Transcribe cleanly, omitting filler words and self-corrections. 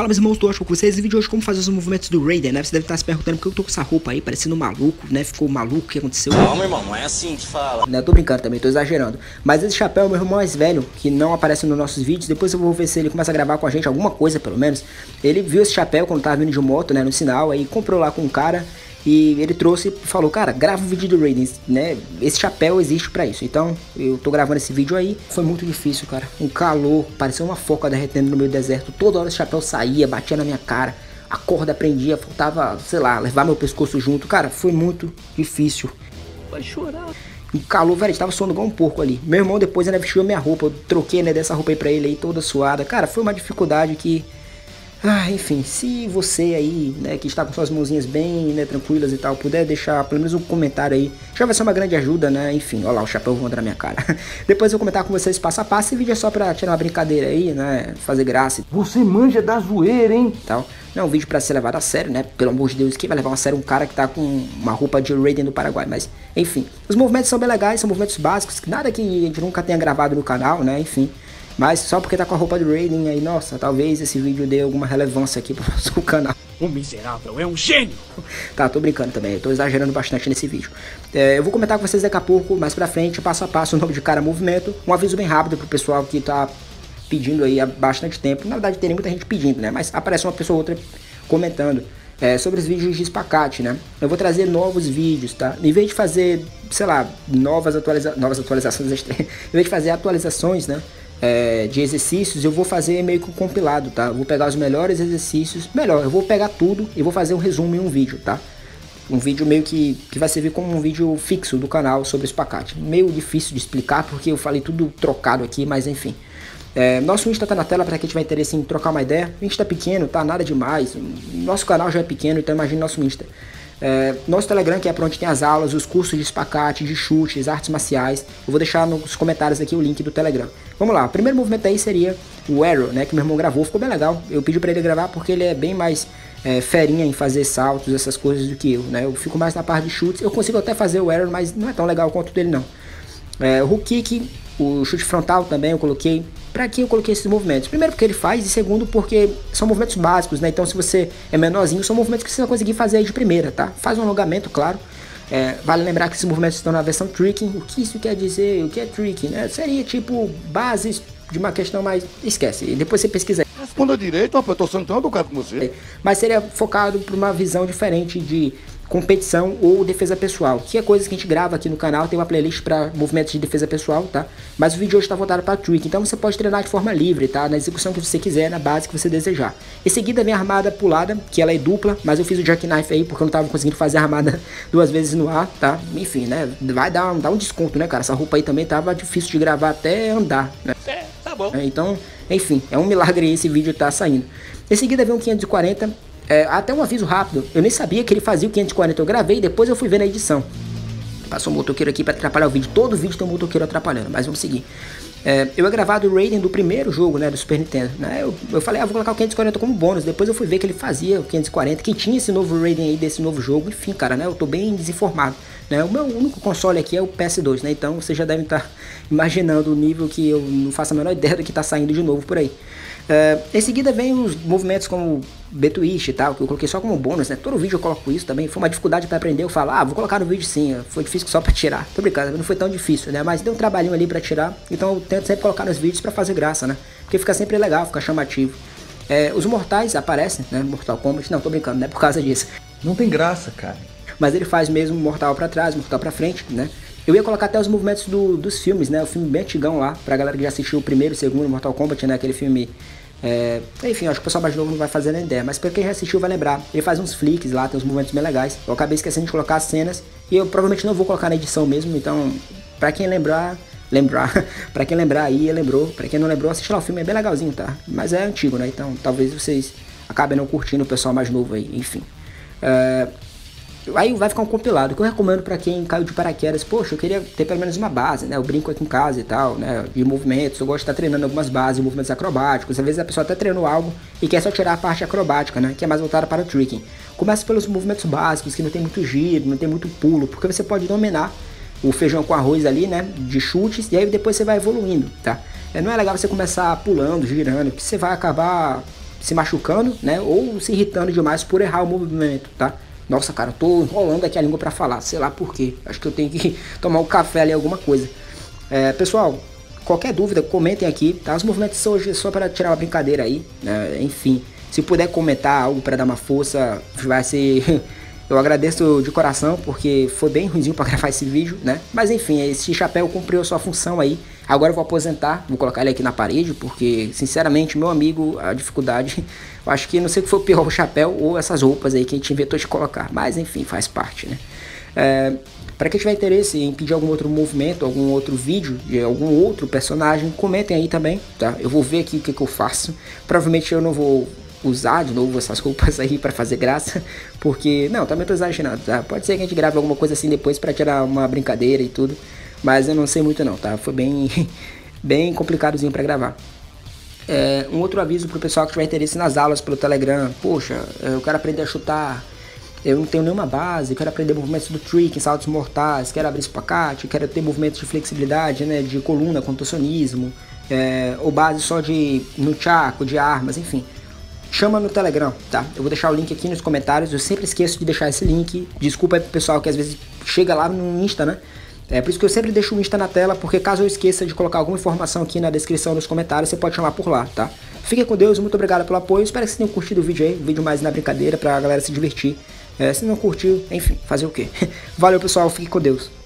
Fala, meus irmãos, tô com vocês. No vídeo de hoje, como fazer os movimentos do Raiden, né? Você deve estar se perguntando por que eu tô com essa roupa aí, parecendo um maluco, né? Ficou maluco, o que aconteceu? Calma, irmão, não é assim que fala. Né, tô brincando também, tô exagerando. Mas esse chapéu é meu irmão mais velho, que não aparece nos nossos vídeos. Depois eu vou ver se ele começa a gravar com a gente, alguma coisa pelo menos. Ele viu esse chapéu quando tava vindo de moto, né? No sinal, aí comprou lá com um cara. E ele trouxe e falou, cara, grava um vídeo do Raiden, né? Esse chapéu existe pra isso. Então, eu tô gravando esse vídeo aí. Foi muito difícil, cara. Um calor, parecia uma foca derretendo no meio do deserto. Toda hora esse chapéu saía, batia na minha cara. A corda prendia, faltava, sei lá, levar meu pescoço junto. Cara, foi muito difícil. Vai chorar. Um calor, velho, estava suando igual um porco ali. Meu irmão depois ainda vestiu a minha roupa. Eu troquei, né, dessa roupa aí pra ele aí, toda suada. Cara, foi uma dificuldade que... enfim, se você aí, né, que está com suas mãozinhas bem, né, tranquilas e tal, puder deixar pelo menos um comentário aí, já vai ser uma grande ajuda, né, enfim, olha lá o chapéu voando na minha cara. Depois eu vou comentar com vocês passo a passo, esse vídeo é só pra tirar uma brincadeira aí, né, fazer graça. Você manja da zoeira, hein? Tal. Não é um vídeo pra ser levado a sério, né, pelo amor de Deus, quem vai levar a sério um cara que tá com uma roupa de Raiden do Paraguai, mas, enfim. Os movimentos são bem legais, são movimentos básicos, nada que a gente nunca tenha gravado no canal, né, enfim. Mas só porque tá com a roupa do Raiden aí, nossa, talvez esse vídeo dê alguma relevância aqui pro nosso canal. O miserável é um gênio! Tá, tô brincando também, eu tô exagerando bastante nesse vídeo. Eu vou comentar com vocês daqui a pouco, mais pra frente, passo a passo, o nome de cada movimento. Um aviso bem rápido pro pessoal que tá pedindo aí há bastante tempo. Na verdade tem muita gente pedindo, né, mas aparece uma pessoa ou outra comentando sobre os vídeos de espacate, né. Eu vou trazer novos vídeos, tá? Em vez de fazer, sei lá, novas atualizações, em vez de fazer atualizações, né, de exercícios, eu vou fazer meio que um compilado, tá? Eu vou pegar os melhores exercícios, eu vou pegar tudo e vou fazer um resumo em um vídeo, tá? Um vídeo meio que vai servir como um vídeo fixo do canal sobre espacate. Meio difícil de explicar porque eu falei tudo trocado aqui, mas enfim. Nosso Insta tá na tela para quem tiver interesse em trocar uma ideia. O Insta é pequeno, tá? Nada demais. Nosso canal já é pequeno, então imagine nosso Insta. Nosso Telegram, que é para onde tem as aulas, os cursos de espacate, de chutes, artes marciais. Eu vou deixar nos comentários aqui o link do Telegram. Vamos lá, o primeiro movimento aí seria o Arrow, né, que meu irmão gravou, ficou bem legal. Eu pedi para ele gravar porque ele é bem mais ferinha em fazer saltos, essas coisas do que eu, né. Eu fico mais na parte de chutes, eu consigo até fazer o Arrow, mas não é tão legal quanto o dele não. O hook kick, o chute frontal também eu coloquei. Pra que eu coloquei esses movimentos? Primeiro porque ele faz, e segundo porque são movimentos básicos, né? Então se você é menorzinho, são movimentos que você vai conseguir fazer aí de primeira, tá? Faz um alongamento, claro. Vale lembrar que esses movimentos estão na versão tricking. O que isso quer dizer? O que é tricking, né? Seria tipo bases de uma questão mais... Esquece, e depois você pesquisa aí. Responda direito, rapaz, eu tô sendo tão educado com você. Mas seria focado para uma visão diferente de competição ou defesa pessoal, que é coisas que a gente grava aqui no canal. Tem uma playlist para movimentos de defesa pessoal, tá? Mas o vídeo hoje está voltado para trick, então você pode treinar de forma livre, tá? Na execução que você quiser, na base que você desejar. Em seguida vem a armada pulada, que ela é dupla, mas eu fiz o jackknife aí porque eu não tava conseguindo fazer a armada 2 vezes no ar, tá? Enfim, né? Vai dar um desconto, né, cara? Essa roupa aí também tava difícil de gravar até andar, né? Tá bom. Então, enfim, é um milagre esse vídeo tá saindo. Em seguida vem um 540. Até um aviso rápido, eu nem sabia que ele fazia o 540, eu gravei e depois eu fui ver na edição. Passou um motoqueiro aqui pra atrapalhar o vídeo, todo vídeo tem um motoqueiro atrapalhando, mas vamos seguir. Eu ia gravar do Raiden do primeiro jogo, né, do Super Nintendo, né, eu falei, vou colocar o 540 como bônus, depois eu fui ver que ele fazia o 540, que tinha esse novo Raiden aí, desse novo jogo, enfim, cara, né, eu tô bem desinformado, né, o meu único console aqui é o PS2, né, então vocês já devem estar imaginando o nível que eu não faço a menor ideia do que tá saindo de novo por aí. Em seguida vem os movimentos como B-Twist e tal, que eu coloquei só como bônus, né? Todo vídeo eu coloco isso também. Foi uma dificuldade pra aprender. Eu falo, vou colocar no vídeo sim. Foi difícil só pra tirar. Tô brincando, não foi tão difícil, né? Mas deu um trabalhinho ali pra tirar. Então eu tento sempre colocar nos vídeos pra fazer graça, né? Porque fica sempre legal, fica chamativo. Os mortais aparecem, né? Mortal Kombat. Não, tô brincando, não é por causa disso. Não tem graça, cara. Mas ele faz mesmo mortal pra trás, mortal pra frente, né? Eu ia colocar até os movimentos dos filmes, né? O filme bem antigão lá, pra galera que já assistiu o primeiro e o segundo Mortal Kombat, né? Aquele filme... enfim, acho que o pessoal mais novo não vai fazer nem ideia, mas pra quem já assistiu vai lembrar. Ele faz uns flicks lá, tem uns movimentos bem legais. Eu acabei esquecendo de colocar as cenas e eu provavelmente não vou colocar na edição mesmo, então pra quem lembrar, pra quem lembrar aí, lembrou. Pra quem não lembrou, assiste lá o filme, é bem legalzinho, tá? Mas é antigo, né? Então talvez vocês acabem não curtindo o pessoal mais novo aí, enfim. Aí vai ficar um compilado, que eu recomendo pra quem caiu de paraquedas. Poxa, eu queria ter pelo menos uma base, né? Eu brinco aqui em casa e tal, né? De movimentos, eu gosto de estar treinando algumas bases de movimentos acrobáticos. Às vezes a pessoa até treinou algo e quer só tirar a parte acrobática, né? Que é mais voltada para o tricking. Começa pelos movimentos básicos, que não tem muito giro, não tem muito pulo, porque você pode dominar o feijão com arroz ali, né? De chutes, e aí depois você vai evoluindo, tá? Não é legal você começar pulando, girando, que você vai acabar se machucando, né, ou se irritando demais por errar o movimento, tá? Nossa, cara, eu tô enrolando aqui a língua pra falar, sei lá por quê. Acho que eu tenho que tomar um café ali, alguma coisa. Pessoal, qualquer dúvida, comentem aqui, tá? Os movimentos hoje é só para tirar uma brincadeira aí, né? Enfim, se puder comentar algo para dar uma força, vai ser... Eu agradeço de coração, porque foi bem ruimzinho para gravar esse vídeo, né? Mas enfim, esse chapéu cumpriu a sua função aí. Agora eu vou aposentar, vou colocar ele aqui na parede, porque, sinceramente, meu amigo, a dificuldade... Eu acho que não sei o que foi pior, o chapéu ou essas roupas aí que a gente inventou de colocar. Mas enfim, faz parte, né? Para quem tiver interesse em pedir algum outro movimento, algum outro vídeo de algum outro personagem, comentem aí também, tá? Eu vou ver aqui o que eu faço. Provavelmente eu não vou usar de novo essas roupas aí pra fazer graça, porque, não, também tô exagerando, tá? Pode ser que a gente grave alguma coisa assim depois pra tirar uma brincadeira e tudo, mas eu não sei muito não, tá? Foi bem, bem complicadozinho pra gravar. Um outro aviso pro pessoal que tiver interesse nas aulas pelo Telegram. Poxa, eu quero aprender a chutar, eu não tenho nenhuma base, quero aprender movimentos do trick, saltos mortais, quero abrir espacate, quero ter movimentos de flexibilidade, né, de coluna, contorcionismo, ou base só de nunchaku, de armas, enfim. Chama no Telegram, tá? Eu vou deixar o link aqui nos comentários, eu sempre esqueço de deixar esse link. Desculpa aí pro pessoal que às vezes chega lá no Insta, né? Por isso que eu sempre deixo o Insta na tela, porque caso eu esqueça de colocar alguma informação aqui na descrição, nos comentários, você pode chamar por lá, tá? Fiquem com Deus, muito obrigado pelo apoio, espero que vocês tenham curtido o vídeo aí, um vídeo mais na brincadeira, pra galera se divertir. Se não curtiu, enfim, fazer o quê? Valeu pessoal, fiquem com Deus.